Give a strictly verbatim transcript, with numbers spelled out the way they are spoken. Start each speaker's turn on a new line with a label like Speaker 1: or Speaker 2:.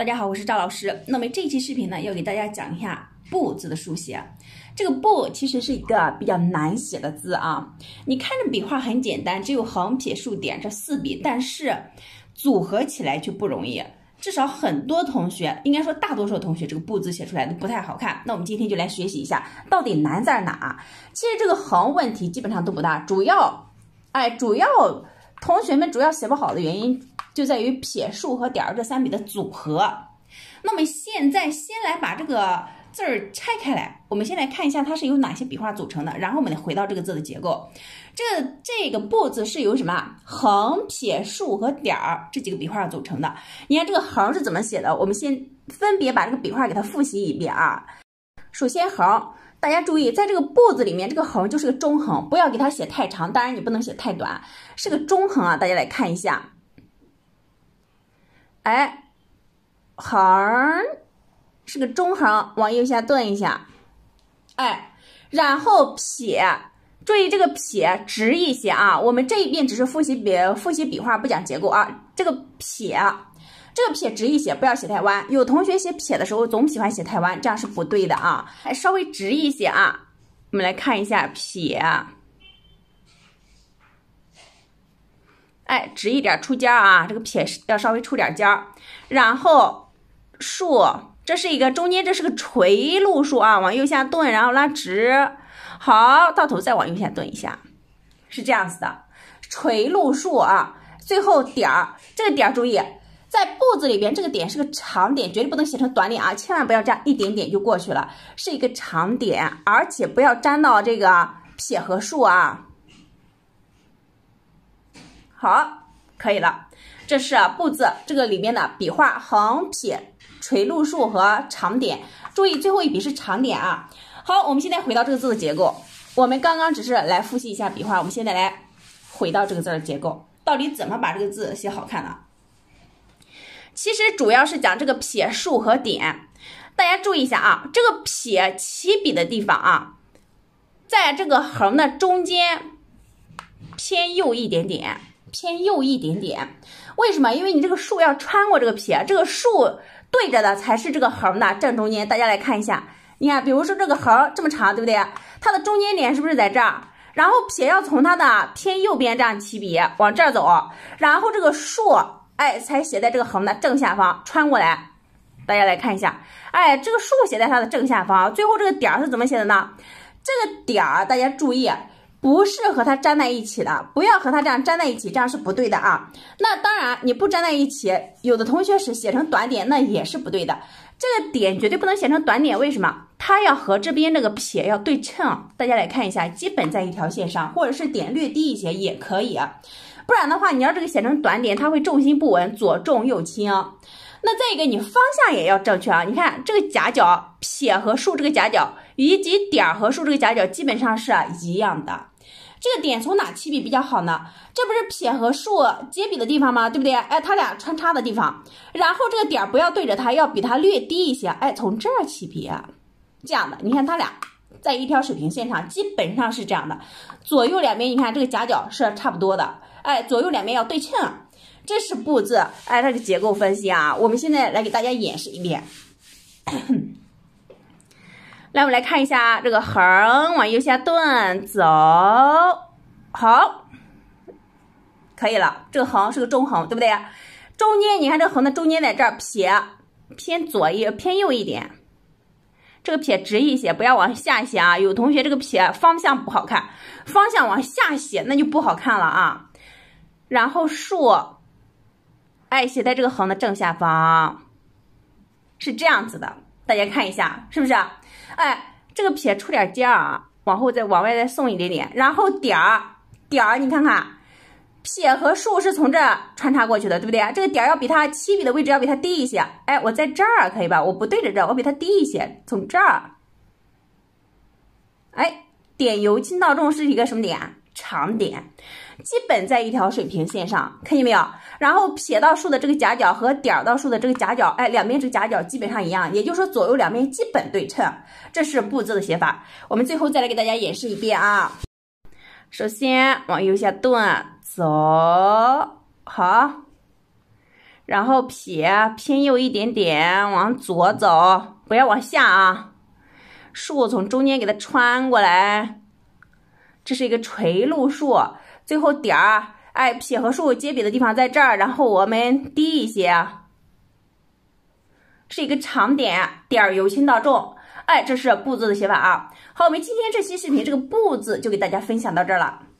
Speaker 1: 大家好，我是赵老师。那么这期视频呢，要给大家讲一下“不”字的书写。这个“不”其实是一个比较难写的字啊。你看着笔画很简单，只有横撇竖点这四笔，但是组合起来却不容易。至少很多同学，应该说大多数同学，这个“不”字写出来都不太好看。那我们今天就来学习一下，到底难在哪？其实这个横问题基本上都不大，主要，哎，主要同学们主要写不好的原因。就在于撇、竖和点儿这三笔的组合。那么现在先来把这个字儿拆开来，我们先来看一下它是由哪些笔画组成的，然后我们得回到这个字的结构。这个这个“不”字是由什么？横、撇、竖和点儿这几个笔画组成的。你看这个横是怎么写的？我们先分别把这个笔画给它复习一遍啊。首先横。大家注意，在这个“不”字里面，这个横就是个中横，不要给它写太长，当然你不能写太短，是个中横啊。大家来看一下。哎，横是个中横，往右下顿一下，哎，然后撇，注意这个撇直一些啊。我们这一遍只是复习笔复习笔画，不讲结构啊。这个撇，这个撇直一些，不要写太弯。有同学写撇的时候总喜欢写太弯，这样是不对的啊，还稍微直一些啊。我们来看一下撇。哎，直一点出尖啊，这个撇要稍微出点尖儿。然后竖，这是一个中间，这是个垂路竖啊，往右下顿，然后拉直。好，到头再往右下顿一下，是这样子的，垂路竖啊。最后点儿，这个点儿注意，在“不”字里边，这个点是个长点，绝对不能写成短点啊，千万不要这样一点点就过去了，是一个长点，而且不要沾到这个撇和竖啊。好，可以了，这是“不”字这个里面的笔画，横、撇、垂、路、竖和长点。注意最后一笔是长点啊。好，我们现在回到这个字的结构。我们刚刚只是来复习一下笔画，我们现在来回到这个字的结构，到底怎么把这个字写好看呢？其实主要是讲这个撇、竖和点。大家注意一下啊，这个撇起笔的地方啊，在这个横的中间偏右一点点。偏右一点点，为什么？因为你这个竖要穿过这个撇，这个竖对着的才是这个横的正中间。大家来看一下，你看，比如说这个横这么长，对不对？它的中间点是不是在这儿？然后撇要从它的偏右边这样起笔往这儿走，然后这个竖，哎，才写在这个横的正下方，穿过来。大家来看一下，哎，这个竖写在它的正下方，最后这个点是怎么写的呢？这个点儿大家注意。不是和它粘在一起的，不要和它这样粘在一起，这样是不对的啊。那当然你不粘在一起，有的同学是写成短点，那也是不对的。这个点绝对不能写成短点，为什么？它要和这边这个撇要对称。大家来看一下，基本在一条线上，或者是点略低一些也可以啊。不然的话，你要这个写成短点，它会重心不稳，左重右轻。那再一个，你方向也要正确啊。你看这个夹角，撇和竖这个夹角，以及点和竖这个夹角基本上是一样的。这个点从哪起笔比较好呢？这不是撇和竖接笔的地方吗？对不对？哎，它俩穿插的地方，然后这个点不要对着它，要比它略低一些。哎，从这儿起笔啊，这样的，你看它俩在一条水平线上，基本上是这样的。左右两边，你看这个夹角是差不多的。哎，左右两边要对称，这是“不”字。哎，它的结构分析啊，我们现在来给大家演示一遍。来，我们来看一下这个横往右下顿走，好，可以了。这个横是个中横，对不对？中间你看这个横的中间在这儿，撇偏左一偏右一点，这个撇直一些，不要往下写啊。有同学这个撇方向不好看，方向往下写那就不好看了啊。然后竖，哎，写在这个横的正下方，是这样子的。大家看一下，是不是？哎，这个撇出点尖啊，往后再往外再送一点点，然后点儿点儿，你看看，撇和竖是从这穿插过去的，对不对？这个点要比它起笔的位置要比它低一些。哎，我在这儿可以吧？我不对着这，我比它低一些，从这儿。哎，点由轻到重是一个什么点？长点，基本在一条水平线上，看见没有？然后撇到竖的这个夹角和点到竖的这个夹角，哎，两边这个夹角基本上一样，也就是说左右两边基本对称，这是“不”字的写法。我们最后再来给大家演示一遍啊。首先往右下顿走，好， 然后撇偏右一点点，往左走，不要往下啊。竖从中间给它穿过来，这是一个垂路竖。最后点儿，哎，撇和竖接笔的地方在这儿，然后我们低一些，是一个长点，点儿由轻到重。哎，这是不字的写法啊。好，我们今天这期视频这个不字就给大家分享到这儿了。